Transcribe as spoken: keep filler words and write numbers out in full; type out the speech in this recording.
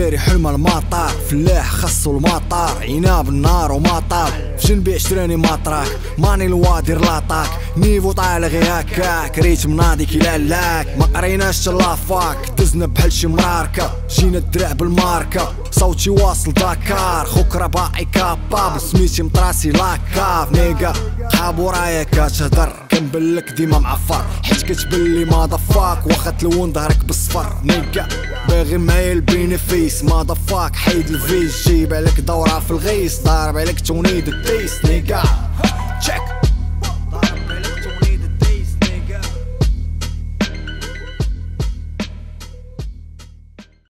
داري حلم المطار، فلاح خصو المطار، عناب النار ومطار، في جنبي عشراني مطراك، ماني الوادر لاطاك، نيفو طالع غي هكاك، ريت مناضي كي لالاك، ما قريناش لافاك، دزنا بحال شي مراركة، جينا الدرع بالماركة، صوتي واصل داكار، خوك راه باقي كابابل، سميتي مطراسي لاكاف، نيكا قاب ورايا كتهدر، كنبلك ديما معفر، حيت كتبلي مادا فاك، واخا تلون ظهرك بالصفر، نيكا باغي معايا البينيفيس، مادا فاك حيد الفيس، جيب عليك دورة في الغيس، ضارب عليك توني دو تيس، نيكا تشيك.